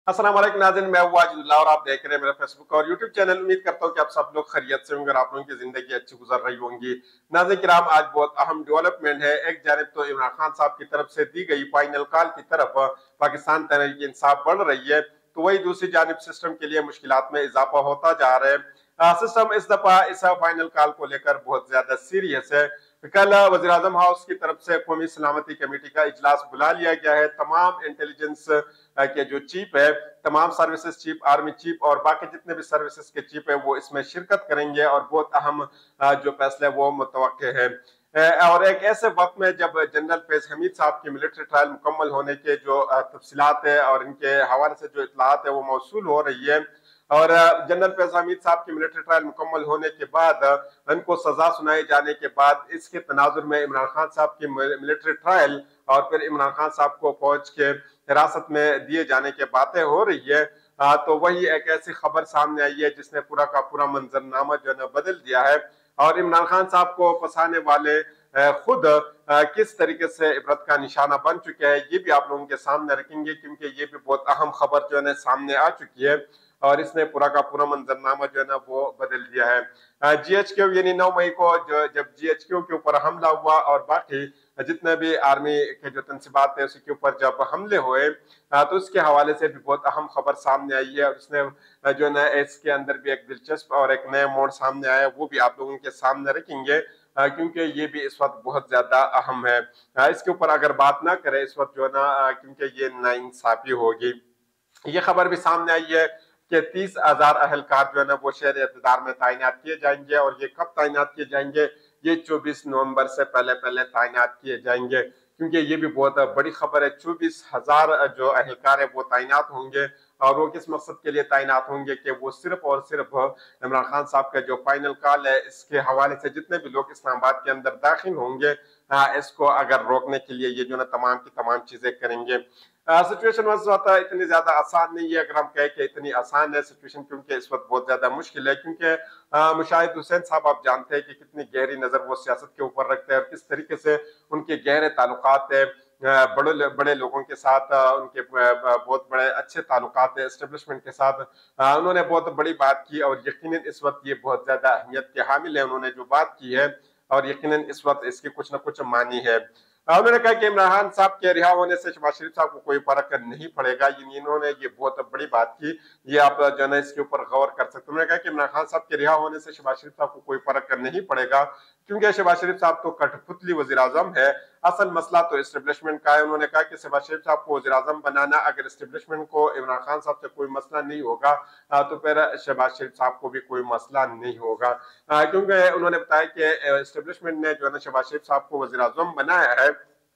अस्सलाम वालेकुम नाज़रीन, मैं हूं वाजिदुल्लाह और आप देख रहे हैं मेरा फेसबुक और यूट्यूब चैनल। उम्मीद करता हूं कि आप सब लोग खैरियत से होंगे और आप लोगों की जिंदगी अच्छी गुजर रही होंगी। नाज़रीन किराम, आज बहुत अहम डेवलपमेंट है। एक जानिब तो इमरान खान साहब की तरफ से दी गई फाइनल कॉल की तरफ पाकिस्तान तहरीक इंसाफ बढ़ रही है, तो वही दूसरी जानिब सिस्टम के लिए मुश्किलात में इजाफा होता जा रहा है। सिस्टम इस दफा इस फाइनल कॉल को लेकर बहुत ज्यादा सीरियस है। कल वज़ीर आज़म हाउस की तरफ से कौमी सलामती कमेटी का इजलास बुला लिया गया है। तमाम इंटेलिजेंस के जो चीफ है, तमाम सर्विसेज चीफ, आर्मी चीफ और बाकी जितने भी सर्विसेज के चीफ है वो इसमें शिरकत करेंगे और बहुत अहम जो फैसले वो मुतवक्के है। और एक ऐसे वक्त में जब जनरल फैज हमीद साहब की मिलिट्री ट्रायल मुकम्मल होने के जो तफसीलात है और इनके हवाले से जो इतलात है वो मौसूल हो रही है, और जनरल फैज हमीद साहब की मिलिट्री ट्रायल मुकम्मल होने के बाद इनको सजा सुनाए जाने के बाद इसके तनाजुर में इमरान खान साहब की मिलिट्री ट्रायल और फिर इमरान खान साहब को फौज के हिरासत में दिए जाने की बातें हो रही है। तो वही एक ऐसी खबर सामने आई है जिसने पूरा का पूरा मंजरनामा जो है ना बदल दिया है। और इमरान खान साहब को फंसाने वाले खुद किस तरीके से इबरत का निशाना बन चुके हैं, ये भी आप लोगों के सामने रखेंगे, क्योंकि ये भी बहुत अहम खबर जो है ना सामने आ चुकी है और इसने पूरा का पूरा मंजरनामा जो है ना वो बदल दिया है। GHQ यानी 9 मई को जब GHQ के ऊपर हमला हुआ और बाकी जितने भी आर्मी के जो तनसीबात है उसके ऊपर जब हमले हुए, तो उसके हवाले से भी बहुत अहम खबर सामने आई है और उसने जो है ना इसके अंदर भी एक दिलचस्प और एक नया मोड़ सामने आया, वो भी आप लोगों के सामने रखेंगे, क्योंकि ये भी इस वक्त बहुत ज्यादा अहम है। इसके ऊपर अगर बात ना करें इस वक्त जो है ना, क्योंकि ये नाइंसाफी होगी। ये खबर भी सामने आई है कि 30,000 अहलकार जो है ना वो शहर इक़्तिदार में तैनात किए जाएंगे, और ये कब तैनात किए जाएंगे? ये 24 नवंबर से पहले पहले तैनात किए जाएंगे, क्योंकि ये भी बहुत बड़ी खबर है। 24,000 जो अहलकार है वो तैनात होंगे, और वो किस मकसद के लिए तैनात होंगे कि वो सिर्फ और सिर्फ इमरान खान साहब का जो फाइनल कॉल है इसके हवाले से जितने भी लोग इस्लामाबाद के अंदर दाखिल होंगे, इसको अगर रोकने के लिए ये जो ना तमाम की तमाम चीजें करेंगे। सिचुएशन इस वक्त इतनी ज्यादा आसान नहीं है, अगर हम कहें कि इतनी आसान है सिचुएशन, क्योंकि इस वक्त बहुत ज्यादा मुश्किल है, क्योंकि मुशाहिद हुसैन साहब आप जानते हैं कि कितनी गहरी नजर वो सियासत के ऊपर रखते हैं और किस तरीके से उनके गहरे ताल्लुकात है बड़े बड़े लोगों के साथ, उनके बहुत बड़े अच्छे ताल्लुकात है एस्टेब्लिशमेंट के साथ। उन्होंने बहुत बड़ी बात की और यकीनन इस वक्त ये बहुत ज्यादा अहमियत के हामिल है उन्होंने जो बात की है, और यकीनन इस वक्त इसकी कुछ ना कुछ मानी है। उन्होंने कहा कि इमरान खान साहब के रिहा होने से शहबाज शरीफ साहब को कोई फर्क नहीं पड़ेगा। इन्होंने ये बहुत बड़ी बात की, ये आप जो है इसके ऊपर गौर कर सकते हैं। उन्होंने कहा कि इमरान खान साहब के रिहा होने से शहबाज शरीफ साहब को कोई फर्क नहीं पड़ेगा, क्योंकि शहबाज शरीफ साहब तो कठपुतली वजीर आजम है, असल मसला तो एस्टेब्लिशमेंट का है। उन्होंने कहा कि शहबाज शरीफ साहब को वजीर आजम बनाना, अगर एस्टेब्लिशमेंट को इमरान खान साहब से कोई मसला नहीं होगा तो फिर शहबाज शरीफ साहब को भी कोई मसला नहीं होगा, क्योंकि उन्होंने बताया कि एस्टेब्लिशमेंट ने जो है ना शहबाज शरीफ साहब को वजीर आजम बनाया है।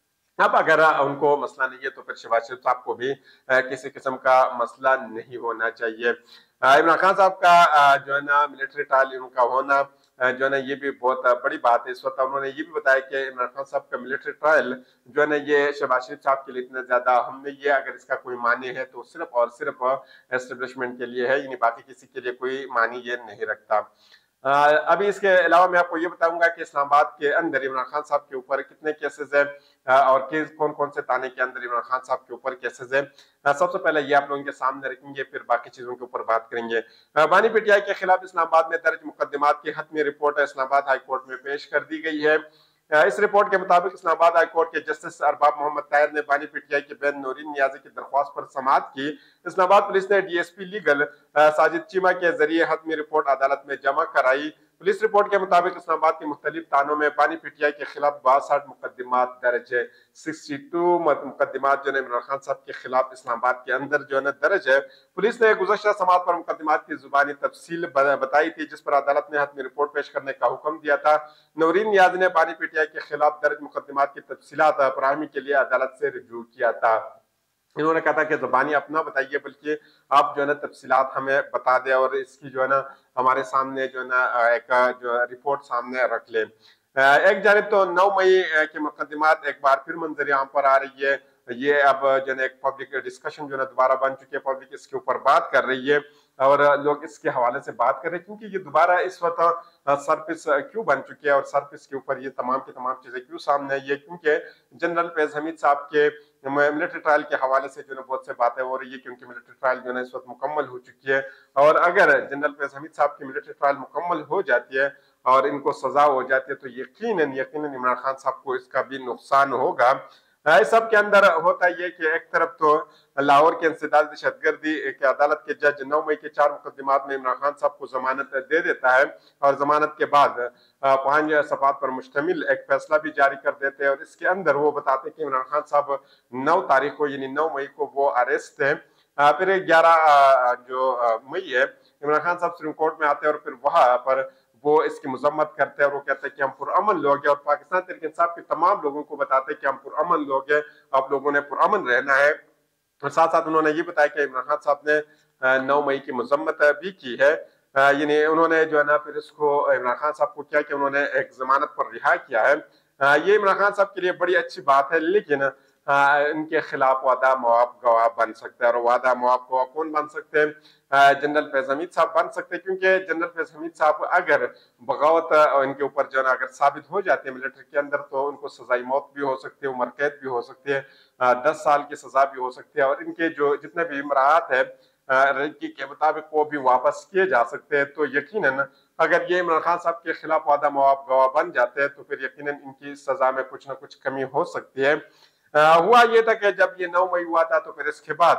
अब अगर उनको मसला नहीं है तो फिर शहबाज शरीफ साहब को भी किसी किस्म का मसला नहीं होना चाहिए। इमरान खान साहब का जो है ना मिलिट्री ट्रायल उनका होना जो है ना ये भी बहुत बड़ी बात है इस वक्त। उन्होंने ये भी बताया कि इमरान खान साहब का मिलिट्री ट्रायल जो है ना ये शहबाज शरीफ साहब के लिए इतना ज्यादा अहम नहीं है, अगर इसका कोई मानी है तो सिर्फ और सिर्फ एस्टेब्लिशमेंट के लिए है, यानी बाकी किसी के लिए कोई मानी ये नहीं रखता। अभी इसके अलावा मैं आपको ये बताऊंगा कि इस्लामाबाद के अंदर इमरान खान साहब के ऊपर कितने केसेस है और कौन कौन से थाने के अंदर इमरान खान साहब के ऊपर केसेस है। सबसे पहले ये आप लोगों के सामने रखेंगे, फिर बाकी चीजों के ऊपर बात करेंगे। बानी पीटीआई के खिलाफ इस्लामाबाद में दर्ज मुकदमात की हतमी रिपोर्ट इस्लामाबाद हाई कोर्ट में पेश कर दी गई है। इस रिपोर्ट के मुताबिक इस्लामाबाद हाई कोर्ट के जस्टिस अरबाब मोहम्मद ताहिर ने बानी पीटीआई के बैन नूरीन नियाजी की दरख्वास्त पर समाअत की। इस्लामाबाद पुलिस ने डीएसपी लीगल साजिद चीमा के जरिए हतमी रिपोर्ट अदालत में जमा कराई। पुलिस रिपोर्ट के मुताबिक इस्लामाबाद के मुख्तलिफ थानों में बानी पीटीआई के खिलाफ 62 मुकदमात दर्ज है। 62 मुकदमात जो है इमरान खान साहब के खिलाफ इस्लामाबाद के अंदर जो है ना दर्ज है। पुलिस ने गुज़श्ता समाअत पर मुकदमात की जुबानी तफसील बताई थी, जिस पर अदालत ने हतमी रिपोर्ट पेश करने का हुक्म दिया था। नूरीन नियाज ने बानी पीटीआई के खिलाफ दर्ज मुकदमात की तफसीलात फराहमी के लिए अदालत से रिव्यू किया था। इन्होंने कहा था कि जुबानी अपना बताइए, बल्कि आप जो है ना तफसीलात हमें बता दें और इसकी जो है ना हमारे सामने जो है ना एक जो रिपोर्ट सामने रख ले। एक जानिब तो 9 मई के मुकदमात एक बार फिर मंजर आम पर आ रही है, ये अब जो है एक पब्लिक डिस्कशन जो है दोबारा बन चुकी है, पब्लिक इसके ऊपर बात कर रही है और लोग इसके हवाले से बात कर रहे हैं, क्योंकि ये दोबारा इस वक्त सरफिस क्यों बन चुकी है और सरफिस के ऊपर ये तमाम की तमाम चीजें क्यों सामने आई है, क्योंकि जनरल फैज हमीद साहब के मिलिट्री ट्रायल के हवाले से जो है बहुत से बातें हो रही है, क्योंकि मिलिट्री ट्रायल जो है इस वक्त मुकम्मल हो चुकी है और अगर जनरल फैज हमीद साहब की मिलिट्री ट्रायल मुकम्मल हो जाती है और इनको सजा हो जाती है तो यकीनन यकीनन इमरान खान साहब को इसका भी नुकसान होगा। इस सब के अंदर होता ये कि एक तरफ तो लाहौर के इंसदाद दहशतगर्दी की अदालत के जज 9 मई के 4 मुकदमात में इमरान खान साहब को जमानत दे देता है और जमानत के बाद 5 सफात पर मुश्तमिल एक फैसला भी जारी कर देते हैं और इसके अंदर वो बताते हैं कि इमरान खान साहब 9 तारीख को यानी 9 मई को वो अरेस्ट थे। फिर 11 जो मई है इमरान खान साहब सुप्रीम कोर्ट में आते हैं और फिर वहां पर वो इसकी मजम्मत करते हैं और वो कहते हैं कि हम पुरअमन लोग हैं और पाकिस्तान तहरीक इंसाफ के तमाम लोगों को बताते हैं कि हम पुरअमन लोग हैं, आप लोगों ने पुरअमन रहना है। और साथ साथ उन्होंने ये बताया कि इमरान खान साहब ने 9 मई की मजम्मत भी की है। यानी उन्होंने जो है ना फिर इसको इमरान खान साहब को किया कि उन्होंने एक जमानत पर रिहा किया है। ये इमरान खान साहब के लिए बड़ी अच्छी बात है, लेकिन इनके खिलाफ वादा मुआफ गवाह बन सकते हैं और वादा मुआफ गवाह कौन बन सकते हैं? जनरल फैज हमीद साहब बन सकते हैं, क्योंकि जनरल फैज हमीद साहब अगर बगावत इनके ऊपर जो है अगर साबित हो जाती है मिलिट्री के अंदर तो उनको सजाई मौत भी हो सकती है, उम्र कैद भी हो सकती है, 10 साल की सजा भी हो सकती है और इनके जो जितने भी इमरात है रंकी के मुताबिक वो भी वापस किए जा सकते हैं। तो यकीनन अगर ये इमरान खान साहब के खिलाफ वादा मुआफ गवाह बन जाते हैं तो फिर यकीनन इनकी सजा में कुछ ना कुछ कमी हो सकती है। हुआ ये था कि जब ये 9 मई हुआ था तो फिर इसके बाद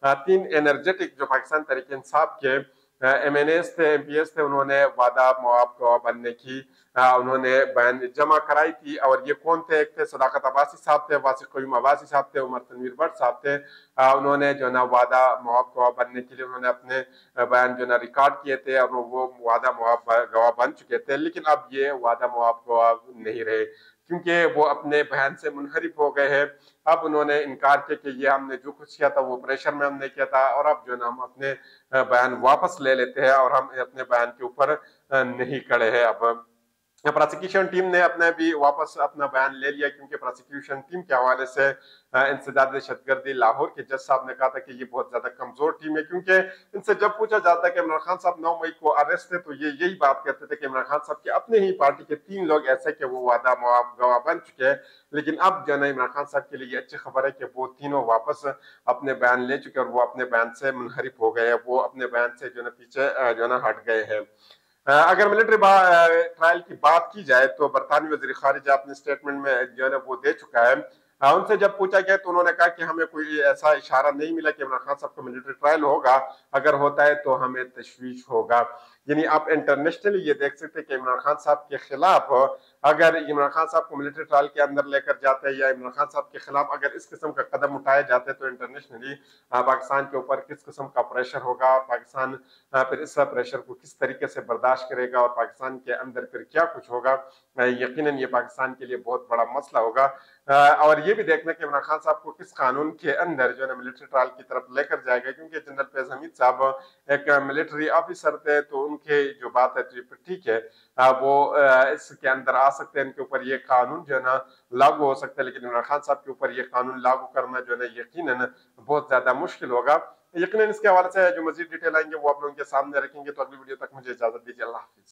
3 एनर्जेटिक जो पाकिस्तान तहरीक इंसाफ के एमएनएस थे, एमपीएस थे, उन्होंने वादा मुआफ गवाह बनने की उन्होंने बयान जमा कराई थी और ये कौन थे? एक थे सदाकत अब्बासी साहब थे, वासिक क़य्यूम अब्बासी साहब थे, उमर तनवीर भट्ट साहब थे। उन्होंने जो ना वादा मुआफ गवाह बनने के लिए उन्होंने अपने बयान जो ना रिकॉर्ड किए थे और वो वादा मुआफ गवाह बन चुके थे, लेकिन अब ये वादा मुआफ गवाह नहीं रहे क्योंकि वो अपने बयान से मुनहरिफ हो गए हैं। अब उन्होंने इनकार किया कि ये हमने जो कुछ किया था वो प्रेशर में हमने किया था और अब जो है ना हम अपने बयान वापस ले लेते हैं और हम अपने बयान के ऊपर नहीं खड़े हैं। अब प्रोसिक्यूशन टीम ने अपने भी वापस अपना बयान ले लिया, क्योंकि प्रोसिक्यूशन टीम के हवाले से इंसदाद दहशतगर्दी लाहौर के जज साहब ने कहा था कि ये बहुत ज्यादा कमजोर टीम है, क्योंकि इनसे जब पूछा जाता है कि इमरान खान साहब 9 मई को अरेस्ट थे तो ये यही बात कहते थे कि इमरान खान साहब के अपने ही पार्टी के 3 लोग ऐसे कि वो वादा मुआफ गवाह बन चुके हैं। लेकिन अब जो है इमरान खान साहब के लिए अच्छी खबर है कि वो तीनों वापस अपने बयान ले चुके हैं और वो अपने बयान से मुनहरिफ हो गए हैं, वो अपने बयान से जो है पीछे जो है हट गए हैं। अगर मिलिट्री ट्रायल की बात की जाए तो बरतानवी वज़ीर ख़ारिजा अपने स्टेटमेंट में जो है ना वो दे चुका है। उनसे जब पूछा गया तो उन्होंने कहा कि हमें कोई ऐसा इशारा नहीं मिला कि इमरान खान साहब को मिलिट्री ट्रायल होगा, अगर होता है तो हमें तशवीश होगा। यानी आप इंटरनेशनली ये देख सकते हैं कि इमरान खान साहब के खिलाफ अगर इमरान खान साहब को मिलिट्री ट्रायल के अंदर लेकर जाते हैं या इमरान खान साहब के खिलाफ अगर इस किस्म का कदम उठाए जाते हैं तो इंटरनेशनली पाकिस्तान के ऊपर किस किस्म का प्रेशर होगा, पाकिस्तान फिर इस प्रेशर को किस तरीके से बर्दाश्त करेगा और पाकिस्तान के अंदर फिर क्या कुछ होगा। यकीनन ये पाकिस्तान के लिए बहुत बड़ा मसला होगा। और ये भी देखना कि इमरान खान साहब को किस कानून के अंदर जो है मिलिट्री ट्रायल की तरफ लेकर जाएगा, क्योंकि जनरल फैज हमीद साहब एक मिलिट्री ऑफिसर थे तो उनके जो बात है ठीक है वो इसके अंदर आ सकते हैं, इनके ऊपर ये कानून जो है ना लागू हो सकता है, लेकिन इमरान खान साहब के ऊपर ये कानून लागू करना जो है ना यकीनन बहुत ज्यादा मुश्किल होगा। यकीनन इसके हवाले से जो मजीद डिटेल आएंगे वो आप लोगों के सामने रखेंगे। तो अगली वीडियो तक मुझे इजाजत दीजिए। अल्लाह हाफिज।